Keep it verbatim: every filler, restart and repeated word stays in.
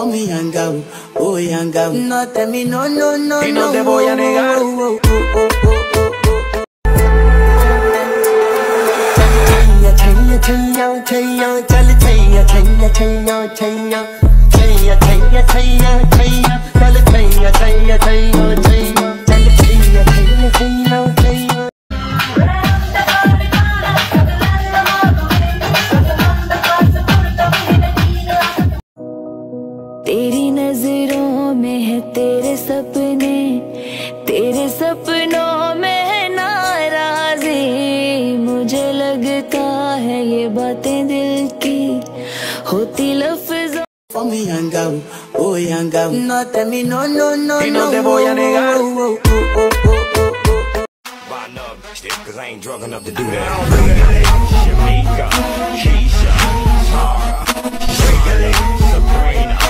for me yanga, oh yanga. No tell me no no no y no. no te voy a negar. Oh, oh, oh, oh, oh. Chaiyya Chaiyya चल छैया छैया छैया छैया छैया छैया छैया छैया चल छैया छैया छैया छैया चल छैया छैया छैया छैया। तेरी नजरों में है तेरे सपने, तेरे सपनों में है नाराजी। मुझे लगता है ये बातें दिल की होती लफ्ज़ों। For me yanga, oh yanga. No tell me no no no y no no. te voy a negar. Oh, oh, oh, oh, oh, oh. Riding up, stick, cause I ain't drunk enough to do that. Shamika, Keisha, Tara, Wrigley, Sabrina.